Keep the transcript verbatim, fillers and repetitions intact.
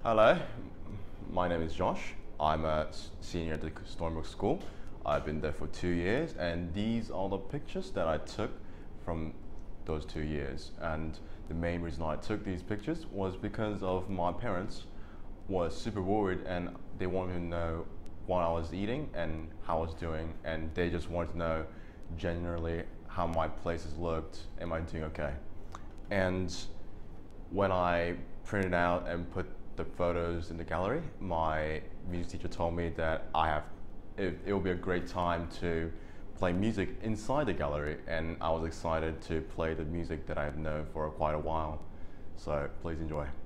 Hello, my name is Josh. I'm a s- senior at the stony School. I've been there for two years, and these are the pictures that I took from those two years. And the main reason I took these pictures was because of my parents was super worried, and they wanted to know what I was eating and how I was doing, and they just wanted to know generally how my places looked. Am I doing okay? And when I printed out and put the photos in the gallery, my music teacher told me that I have, it, it will be a great time to play music inside the gallery, and I was excited to play the music that I've known for quite a while. So please enjoy.